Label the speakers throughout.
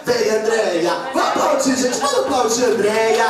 Speaker 1: Vem, Andréia. Vamos aplaudir, gente. Vamos aplaudir, Andréia.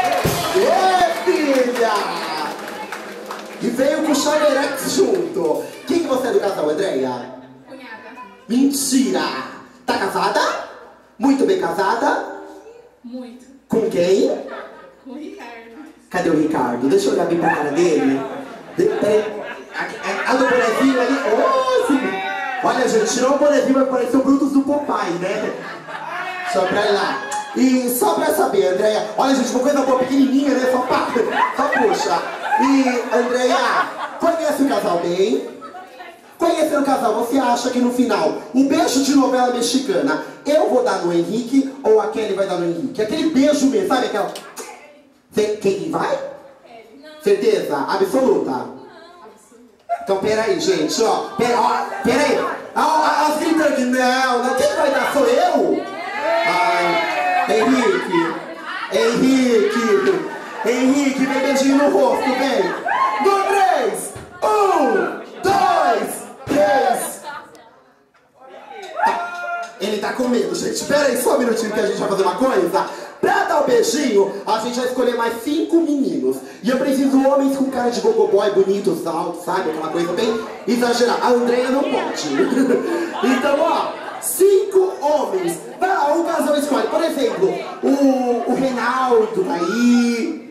Speaker 1: Filha! E veio com o Xaverex junto. Quem que você é do casal, Andréia?
Speaker 2: Cunhada.
Speaker 1: Mentira! Tá casada? Muito bem casada?
Speaker 2: Muito.
Speaker 1: Com quem?
Speaker 2: Com o Ricardo.
Speaker 1: Cadê o Ricardo? Deixa eu olhar bem pra cara dele. Peraí. A do bonezinho ali. Oh, sim. Olha, gente, tirou o bonezinho, vai parecer o Brutus do Popeye, né? Só pra ir lá. E só pra saber, Andréia. Olha, gente, uma coisa boa, pequenininha, né? Só puxa. E, Andréia, conhece o casal bem? Conhecendo o casal, você acha que no final, um beijo de novela mexicana, eu vou dar no Henrique ou a Kelly vai dar no Henrique? Aquele beijo mesmo, sabe aquela... Quem vai? Certeza? Absoluta? Então, peraí, gente, ó. Peraí. As gritando aqui, não. Quem vai dar? Sou eu? Ai, Henrique, vem beijinho no rosto, vem. No 3, 1, 2, 3. Ele tá com medo, gente. Pera aí, só um minutinho que a gente vai fazer uma coisa. Pra dar o beijinho, a gente vai escolher mais 5 meninos. E eu preciso homens com cara de gogoboy, bonitos, altos, sabe? Aquela coisa bem exagerada. A Andréia não pode. Então, ó, 5 homens. Vai lá, um casal escolhe. Por exemplo, o Reinaldo tá aí.